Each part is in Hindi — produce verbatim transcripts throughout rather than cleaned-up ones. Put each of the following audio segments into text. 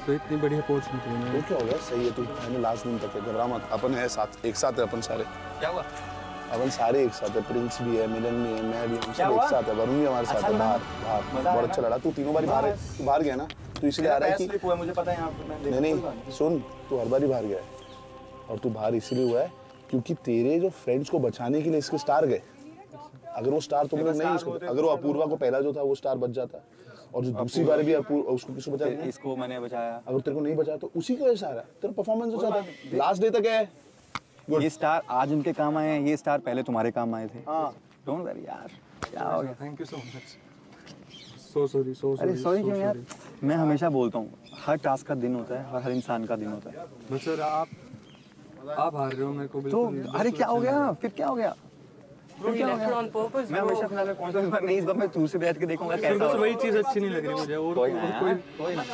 तो इतनी बड़ी अपॉर्चुनिटी है। तो क्या हो गया? सही है तू, मैंने लास्ट दिन तक है, घबरा मत, अपन है साथ, एक साथ है अपन सारे। क्या हुआ? अपन सारे एक साथ है, प्रिंस भी है, मिलन भी है, मैं भी, हम सब एक साथ है, वरुण भी हमारे साथ है। बाहर बाहर बहुत अच्छा लड़ा, तू तीनों बारी बाहर है, तू बाहर गया ना, तू इसलिए आ रहा है कि मुझे पता है यहाँ पे। नहीं नहीं सुन, तू हर बारी बाहर गया है और तू बाहर इसलिए हुआ है क्योंकि तेरे जो फ्रेंड्स को बचाने के लिए इसके स्टार गए। अगर वो स्टार तुमने नहीं इसको, अगर वो अपूर्वा को पहला जो था वो स्टार बच जाता, और जो दूसरी बार भी उसको किसको बचाया? इसको मैंने बचाया। अगर तेरे को नहीं बचाया तो उसी का स्टार है, तेरा परफॉर्मेंस अच्छा था, लास्ट डे तक है। ये स्टार आज उनके काम आए हैं, ये स्टार पहले तुम्हारे काम आए थे। हाँ डोंट वरी यार, क्या हो गया? Thank you so much. So sorry so sorry. अरे सॉरी क्यों यार, मैं हमेशा बोलता हूँ हर टास्क का दिन होता है और हर इंसान का दिन होता है। बस सर आप आप हार रहे हो मेरे को तो बिल्कुल। अरे क्या हो गया फिर, क्या हो गया? You left it on purpose, मैं bro. हमेशा फिलहाल में पहुंचा, इस बार नहीं, इस बार मैं दूर से बैठ के देखूंगा कैसा बस हो। वही चीज़ अच्छी नहीं लग रही मुझे, और कोई और ना, कोई कोई ना।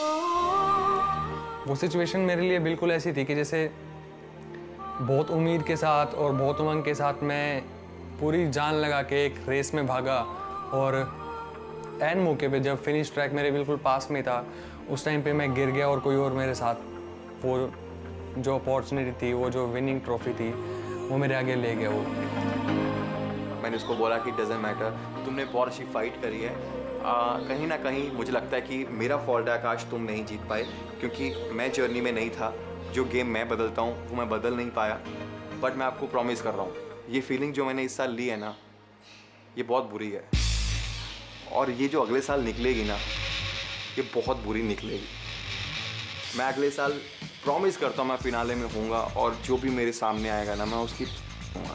वो सिचुएशन मेरे लिए बिल्कुल ऐसी थी कि जैसे बहुत उम्मीद के साथ और बहुत उमंग के साथ मैं पूरी जान लगा के एक रेस में भागा, और एन मौके पे जब फिनिश ट्रैक मेरे बिल्कुल पास में था उस टाइम पे मैं गिर गया और कोई और मेरे साथ वो जो अपॉर्चुनिटी थी, वो जो विनिंग ट्रॉफी थी, वो मेरे आगे ले गया। वो मैंने उसको बोला कि डजेंट मैटर, तुमने बहुत अच्छी फाइट करी है, आ, कहीं ना कहीं मुझे लगता है कि मेरा फॉल्ट है आकाश, तुम नहीं जीत पाए क्योंकि मैं जर्नी में नहीं था। जो गेम मैं बदलता हूँ वो मैं बदल नहीं पाया, बट मैं आपको प्रॉमिस कर रहा हूँ ये फीलिंग जो मैंने इस साल ली है ना, ये बहुत बुरी है, और ये जो अगले साल निकलेगी ना, ये बहुत बुरी निकलेगी। मैं अगले साल प्रॉमिस करता हूँ मैं फिनाले में होऊंगा, और जो भी मेरे सामने आएगा ना मैं उसकी होऊंगा।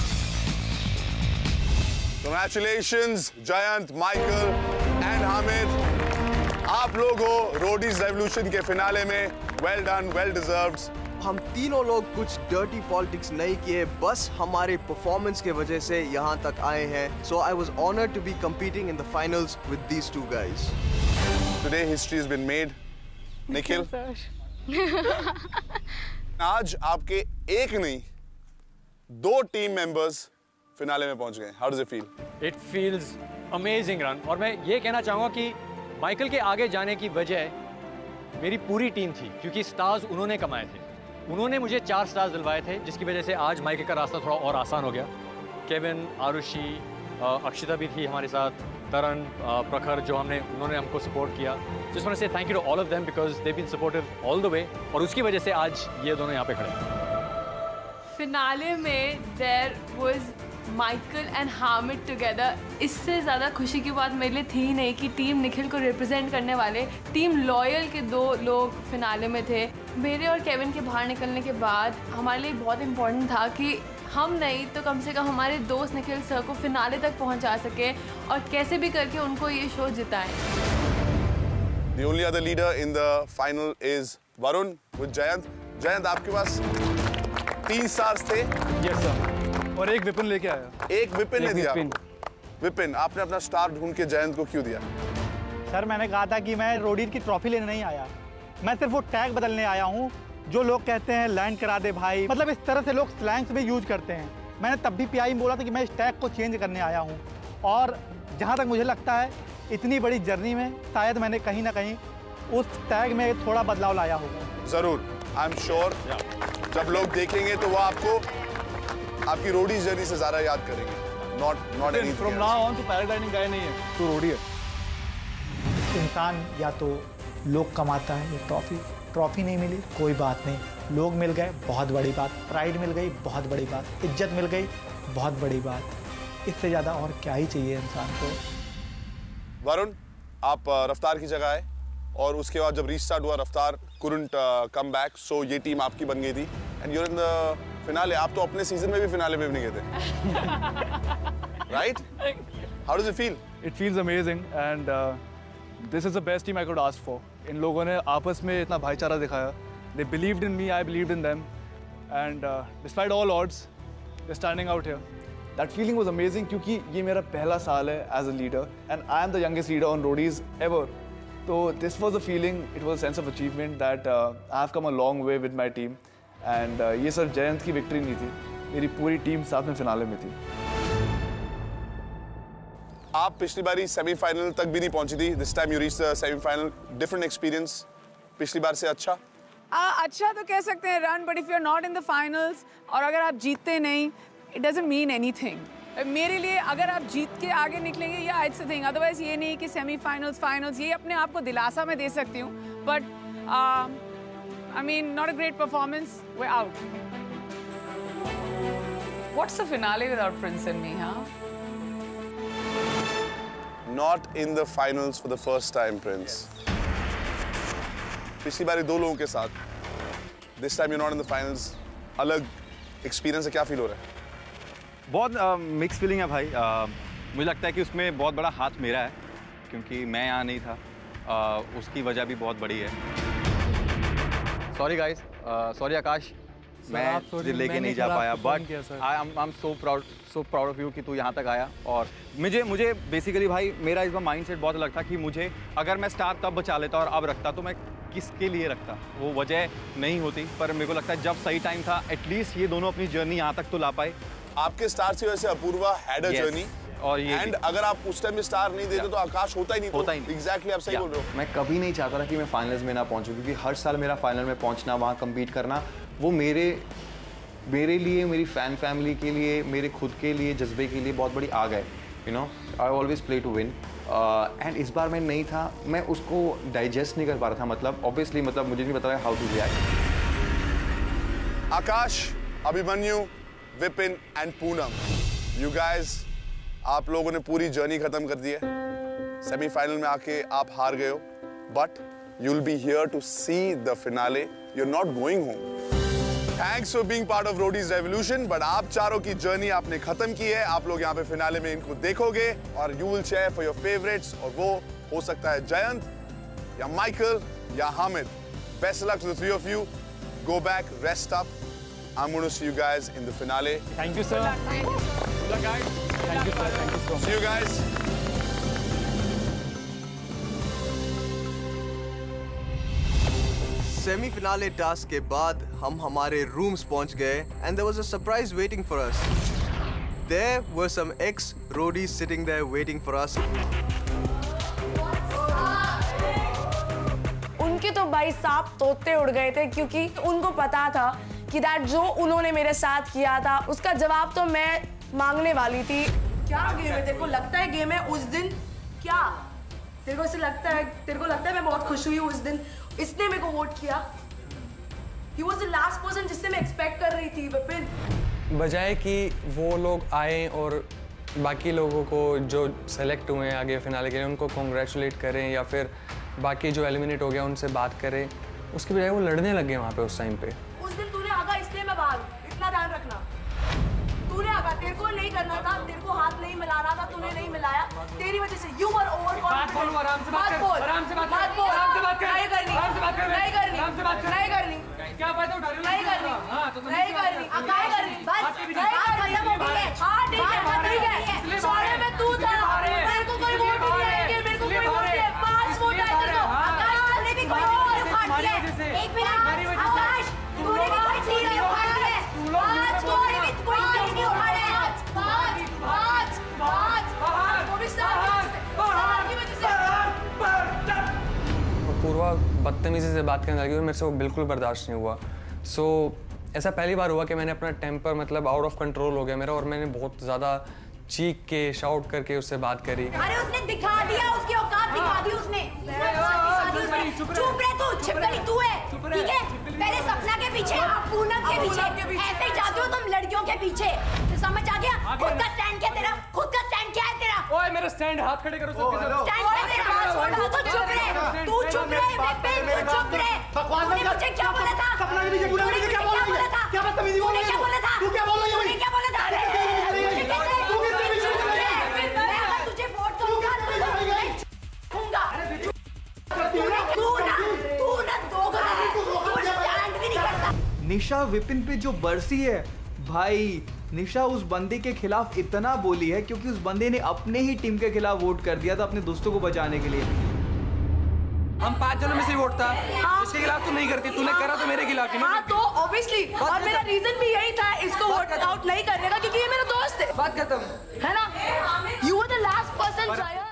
Congratulations, Jayant, Michael and Hamid, आप लोग हो रोडीज रेवोल्यूशन के फिनाले में। Well done, well deserved. हम तीनों लोग कुछ डर्टी पॉलिटिक्स नहीं किए, बस हमारे परफॉर्मेंस के वजह से यहाँ तक आए हैं। So I was honoured to be competing in the finals with these two guys. Today history has been made. Nikhil, आज आपके एक नहीं दो टीम मेंबर्स फिनाले में पहुंच गए। How does it feel? It feels amazing Rann, और मैं ये कहना चाहूँगा कि माइकल के आगे जाने की वजह मेरी पूरी टीम थी, क्योंकि स्टार्स उन्होंने कमाए थे। उन्होंने मुझे चार स्टार्स दिलवाए थे, जिसकी वजह से आज माइकल का रास्ता थोड़ा और आसान हो गया। केविन, आरुषि, अक्षिता भी थी हमारे साथ, तरन, प्रखर, जो हमने उन्होंने हमको सपोर्ट किया। जिस वजह से thank you to all of them because they been supportive all the way, और उसकी वजह से आज ये दोनों यहाँ पे खड़े हैं। फिनाले में there was Michael and Hamid together. इससे ज़्यादा खुशी की बात मेरे लिए थी ही नहीं कि टीम निखिल को रिप्रेजेंट करने वाले टीम लॉयल के दो लोग फिनाले में थे। मेरे और केविन के बाहर निकलने के बाद हमारे लिए बहुत इम्पोर्टेंट था कि हम नहीं तो कम से कम हमारे दोस्त निखिल सर को फिनाले तक पहुंचा सके और कैसे भी करके उनको ये शो जिताएं। The only other leader in the final is Varun with Jayant. Jayant, आपके पास तीन स्टार्स थे। यस सर, और एक विपिन लेके आया। एक विपिन ने दिया। विपिन। विपिन, आपने अपना स्टार ढूंढ के जयंत को क्यों दिया? सर मैंने कहा था कि मैं रोडीज की ट्रॉफी लेने नहीं आया, मैं सिर्फ वो टैग बदलने आया हूँ जो लोग कहते हैं लैंड करा दे भाई, मतलब इस तरह से लोग स्लैंग्स भी यूज करते हैं। मैंने तब भी पीआई में बोला था कि मैं इस टैग को चेंज करने आया हूँ, और जहाँ तक मुझे लगता है इतनी बड़ी जर्नी में शायद मैंने कहीं ना कहीं उस टैग में थोड़ा बदलाव लाया होगा। जरूर, आई एम श्योर जब लोग देखेंगे तो वो आपको आपकी रोडीज जर्नी से ज्यादा याद करेंगे। Not not anything. From now on तो पैराग्लाइडिंग गाय नहीं है, तो रोडी है। इंसान या तो लोग कमाता है या ट्रॉफी, ट्रॉफी नहीं मिली कोई बात नहीं, लोग मिल गए बहुत बड़ी बात, प्राइड मिल गई बहुत बड़ी बात, इज्जत मिल गई बहुत बड़ी बात। इससे ज़्यादा और क्या ही चाहिए इंसान को। वरुण, आप रफ्तार की जगह आए और उसके बाद जब रीस्टार्ट हुआ रफ्तार couldn't कम बैक, सो ये टीम आपकी बन गई थी and you're in the finale. आप तो अपने सीजन में भी फिनाले में भी नहीं गए थे, right? How does it feel? It feels amazing and this is the best team I could ask for. इन लोगों ने आपस में इतना भाईचारा दिखाया, they believed in me, I believed in them, and despite all odds they standing out here. That feeling was amazing क्योंकि ये मेरा पहला साल है as a leader and I am the youngest leader on Roadies ever. तो this was a feeling, it was a sense of achievement that I have come a long way with my team and ये सिर्फ जयंत की विक्ट्री नहीं थी, मेरी पूरी टीम साथ में फिनाले में थी। आप पिछली बारी सेमीफाइनल तक भी नहीं पहुंची थी, this time you reach the semifinal, different experience, पिछली बार से अच्छा? आ, अच्छा तो कह सकते हैं Rann, but if you are not in the finals और अगर आप जीतते नहीं, इट डजंट मीन एनीथिंग। मेरे लिए अगर आप जीत के आगे निकलेंगे या इट्स अ थिंग, अदरवाइज ये नहीं कि सेमीफाइनल्स फाइनल्स ये अपने आप को दिलासा मैं दे सकती हूँ, but I mean not a great performance, we out. What's the finale without Prince and me? हाँ, Not in the finals for the first time, Prince. पिछली बार दो लोगों के साथ, this time you're not in the finals. अलग experience है, क्या feel हो रहा है? बहुत मिक्स फीलिंग है भाई। uh, मुझे लगता है कि उसमें बहुत बड़ा हाथ मेरा है, क्योंकि मैं यहाँ नहीं था। uh, उसकी वजह भी बहुत बड़ी है। सॉरी गाइस, सॉरी आकाश, मैं तुझे लेके नहीं जा पाया, but I am I am so proud so proud of you कि तू यहाँ तक आया। और मुझे मुझे बेसिकली भाई मेरा इस बार माइंडसेट बहुत अलग था कि मुझे अगर मैं स्टार तब बचा लेता और अब रखता तो मैं किसके लिए रखता, वो वजह नहीं होती। पर मेरे को लगता है जब सही टाइम था, एटलीस्ट ये दोनों अपनी जर्नी यहाँ तक तो ला पाए। आपके स्टार की वजह से अपूर्वा हैड अ जर्नी, और ये एंड अगर आप उस टाइम में स्टार नहीं देते तो आकाश होता ही नहीं होता ही नहीं। एग्जैक्टली आप सही बोल रहे हो। मैं कभी नहीं चाहता था कि मैं फाइनल्स में ना पहुंचूं, क्योंकि हर साल मेरा फाइनल में पहुंचना, वहाँ कम्पीट करना, वो मेरे मेरे लिए, मेरी फैन फैमिली के लिए, मेरे खुद के लिए, जज्बे के लिए बहुत बड़ी आग है। You know, I always play to win, and इस बार मैं नहीं था, मैं उसको डाइजेस्ट नहीं कर पा रहा था। मतलब ऑब्वियसली मतलब मुझे नहीं पता how to react. Akash, Abhimanyu, Vipin and Poonam, you guys, आप लोगों ने पूरी जर्नी खत्म कर दी है। सेमीफाइनल में आके आप हार गए हो, but you will be here to see the finale, you are not going home. Thanks for being part of Roadies revolution, but आप चारों की जर्नी आपने खत्म की है। आप लोग यहाँ पे फिनाले में इनको देखोगे और you will cheer for your favourites, और वो हो सकता है जयंत या माइकल या Hamid. Best luck to the three of you, go back, rest up, I'm going to see you guys in the finale. Thank you, sir. Thank you, sir. Good luck, guys. Thank you, sir. Thank you so much. See you guys. Semi finale task के बाद हम हमारे रूम्स पहुंच गए and there was a surprise waiting for us. There were some ex Roadies sitting there waiting for us. उनके तो भाई साहब तोते उड़ गए थे, क्योंकि उनको पता था कि दैट जो उन्होंने मेरे साथ किया था उसका जवाब तो मैं मांगने वाली थी। क्या गेम है? तेरे को लगता है गेम है उस दिन? क्या तेरे को ऐसे लगता है? तेरे को लगता है मैं बहुत खुश हुई उस दिन? इसने मेरे को वोट किया। He was the last person जिससे मैं एक्सपेक्ट कर रही थी। विपिन, बजाय कि वो लोग आए और बाकी लोगों को जो सेलेक्ट हुए हैं आगे फिनाले के लिए उनको कॉन्ग्रेचुलेट करें या फिर बाकी जो एलिमिनेट हो गया उनसे बात करें, उसके बजाय वो लड़ने लग गए वहाँ पे उस टाइम पे। उस दिन तूने आगा इसलिए मैं बाहर हूँ, इतना ध्यान रखना। तूने आगा, तेरे को नहीं करना था, तेरे को हाथ नहीं मिलाना था, तूने नहीं मिलाया, तेरी वजह से यू वर ओवर कॉन्फिडेंट। आराम से बात कर, आराम से बात कर, आराम से बात कर, नहीं करनी, आराम से बात कर, नहीं करनी, आराम से बात कर, नहीं करनी, क्या फायदा उठा रही हो? नहीं करनी, हां तो नहीं करनी, नहीं करनी, बस बात खत्म हो गई है। हां ठीक है, ठीक है, सारे में तू था, मेरे को कोई वोट नहीं आएंगे, मेरे को कोई वोट नहीं, पांच वोट आए तेरे को, आकाश ने भी कोई और उखाड़ दिया। एक मिनट आकाश, तूने भी कोई चीज नहीं उखाड़ी है, आज तूने भी कोई चीज नहीं उखाड़ी है। आज आज आज आज वो भी साहब की वजह से। पूर्वा बदतमीजी से बात करने लगी और मेरे से वो बिल्कुल बर्दाश्त नहीं हुआ। सो so, ऐसा पहली बार हुआ कि मैंने अपना टेम्पर मतलब आउट ऑफ कंट्रोल हो गया मेरा, और मैंने बहुत ज़्यादा चीख के शाउट करके उससे बात करी। अरे उसने दिखा दिया, उसकी औकात दिखा दी उसने। चुप रह तू, छिपकली तू है, ठीक है? पहले सपना के पीछे, पूनम के पीछे, ऐसे ही जाते हो तुम लड़कियों के पीछे। तो समझ आ गया? खुद का स्टैंड क्या तेरा? खुद का स्टैंड क्या है तेरा? ओए मेरा स्टैंड, हाथ खड़े करो सबके सब। स्टैंड क्या तेरा? तू तो चुप रह, तू चुप रह, विपिन तू चुप रह। तूने मुझे क्या बोला था? सपना के पीछे पूरा मुझे क्या बोला था? क्या बदतमीजी बोल रही है? क्या बोला था? तू क्या बोल रही है? तूने क्या बोला था? तू किससे मैं अगर तुझे वोट दूंगा तो दूंगा। तू ना तू ना दोगा, तू स्टैंड भी नहीं करता। निशा विपिन पे जो बरसी है भाई, निशा उस बंदे के खिलाफ इतना बोली है क्योंकि उस बंदे ने अपने ही टीम के खिलाफ वोट कर दिया था अपने दोस्तों को बचाने के लिए। हम पांच जनों में से वोट था, इसके खिलाफ तू नहीं करती, तूने करा तो मेरे खिलाफ ही ना। हाँ तो ऑब्वियसली, और मेरा रीजन भी यही था इसको वोट आउट नहीं करने का, क्योंकि ये मेरा दोस्त है। बात खत्म है ना? You were the last person.